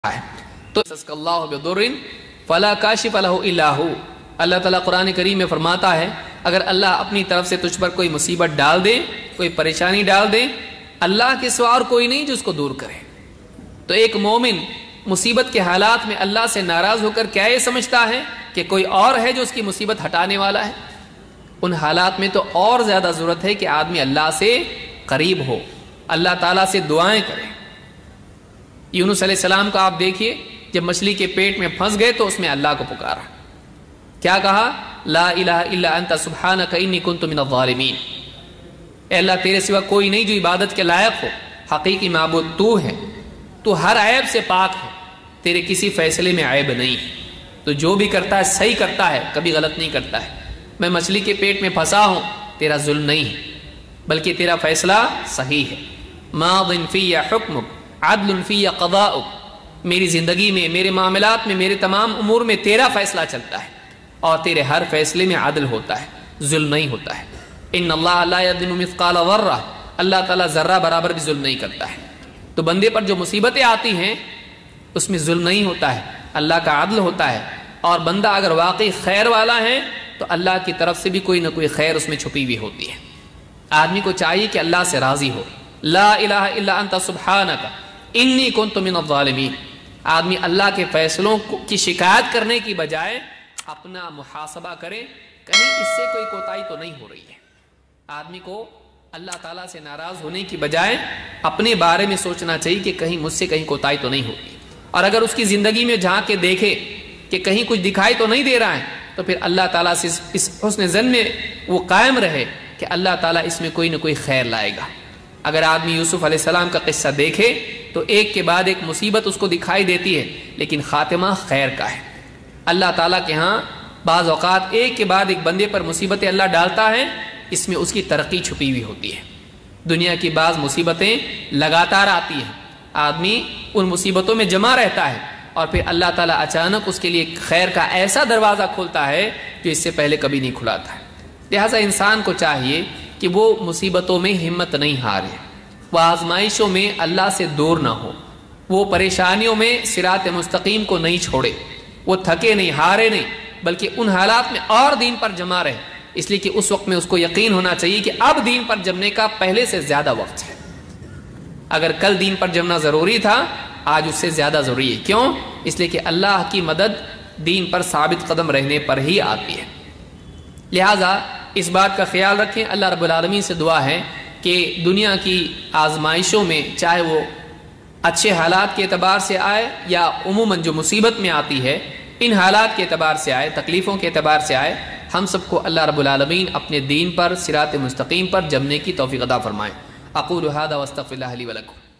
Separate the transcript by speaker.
Speaker 1: ہے تو اللہ بدرن فلا کاشف لہ الا ہو۔ اللہ تعالیٰ قرآن کریم میں فرماتا ہے اگر اللہ اپنی طرف سے تجھ پر کوئی مصیبت ڈال دے، کوئی پریشانی ڈال دے، اللہ کے سوا اور کوئی نہیں جو اس کو دور کرے۔ تو ایک مومن مصیبت کے حالات میں اللہ سے ناراض ہو کر کیا یہ سمجھتا ہے کہ کوئی اور ہے جو اس کی مصیبت ہٹانے والا ہے؟ ان حالات میں تو اور زیادہ ضرورت ہے کہ آدمی اللہ سے قریب ہو، اللہ تعالیٰ سے دعائیں کرے۔ یونس علیہ السلام کو آپ دیکھیے، جب مچھلی کے پیٹ میں پھنس گئے تو اس میں اللہ کو پکارا، کیا کہا؟ لا الہ الا انت سبحانک انی کنت من الظالمین۔ اے اللہ تیرے سوا کوئی نہیں جو عبادت کے لائق ہو، حقیقی معبود تو ہے، تو ہر عیب سے پاک ہے، تیرے کسی فیصلے میں عیب نہیں، تو جو بھی کرتا ہے صحیح کرتا ہے، کبھی غلط نہیں کرتا ہے۔ میں مچھلی کے پیٹ میں پھنسا ہوں، تیرا ظلم نہیں ہے بلکہ تیرا فیصلہ صحیح ہے۔ ماض فی حکمک عدل فی قضاؤک، میری زندگی میں، میرے معاملات میں، میرے تمام امور میں تیرا فیصلہ چلتا ہے اور تیرے ہر فیصلے میں عدل ہوتا ہے، ظلم نہیں ہوتا ہے۔ ان اللہ لا یظلم مثقال ذرہ، اللہ تعالیٰ ذرہ برابر بھی ظلم نہیں کرتا ہے۔ تو بندے پر جو مصیبتیں آتی ہیں اس میں ظلم نہیں ہوتا ہے، اللہ کا عدل ہوتا ہے، اور بندہ اگر واقعی خیر والا ہے تو اللہ کی طرف سے بھی کوئی نہ کوئی خیر اس میں چھپی ہوئی ہوتی ہے۔ آدمی کو چاہیے کہ اللہ سے راضی ہو، لا الہ الا انت سبحانک انی کنت من الظالمین۔ آدمی اللہ کے فیصلوں کی شکایت کرنے کی بجائے اپنا محاسبہ کرے، کہیں اس سے کوئی کوتاہی تو نہیں ہو رہی ہے۔ آدمی کو اللہ تعالیٰ سے ناراض ہونے کی بجائے اپنے بارے میں سوچنا چاہیے کہ کہیں مجھ سے کہیں کوتاہی تو نہیں ہوگی، اور اگر اس کی زندگی میں جھانک کے دیکھے کہ کہیں کچھ دکھائی تو نہیں دے رہا ہے تو پھر اللہ تعالیٰ سے اس حسن ظن میں وہ قائم رہے کہ اللہ تعالیٰ اس میں کوئی نہ کوئی خیر لائے گا۔ اگر آدمی یوسف علیہ السلام کا قصہ دیکھے تو ایک کے بعد ایک مصیبت اس کو دکھائی دیتی ہے لیکن خاتمہ خیر کا ہے۔ اللہ تعالیٰ کے ہاں بعض اوقات ایک کے بعد ایک بندے پر مصیبتیں اللہ ڈالتا ہے، اس میں اس کی ترقی چھپی ہوئی ہوتی ہے۔ دنیا کی بعض مصیبتیں لگاتار آتی ہیں، آدمی ان مصیبتوں میں جمع رہتا ہے اور پھر اللہ تعالیٰ اچانک اس کے لیے خیر کا ایسا دروازہ کھولتا ہے جو اس سے پہلے کبھی نہیں کھلا تھا۔ لہٰذا انسان کو چاہیے کہ وہ مصیبتوں میں ہمت نہیں ہارے، وہ آزمائشوں میں اللہ سے دور نہ ہو، وہ پریشانیوں میں صراط مستقیم کو نہیں چھوڑے، وہ تھکے نہیں، ہارے نہیں، بلکہ ان حالات میں اور دین پر جمع رہے، اس لیے کہ اس وقت میں اس کو یقین ہونا چاہیے کہ اب دین پر جمنے کا پہلے سے زیادہ وقت ہے۔ اگر کل دین پر جمنا ضروری تھا، آج اس سے زیادہ ضروری ہے۔ کیوں؟ اس لیے کہ اللہ کی مدد دین پر ثابت قدم رہنے پر ہی آتی ہے۔ لہٰذا اس بات کا خیال رکھیں، اللہ رب العالمین سے دعا ہے کہ دنیا کی آزمائشوں میں، چاہے وہ اچھے حالات کے اعتبار سے آئے یا عموماً جو مصیبت میں آتی ہے ان حالات کے اعتبار سے آئے، تکلیفوں کے اعتبار سے آئے، ہم سب کو اللہ رب العالمین اپنے دین پر صراط مستقیم پر جمنے کی توفیق عطا فرمائے۔ اقول ھذا واستغفر اللہ لی ولکم۔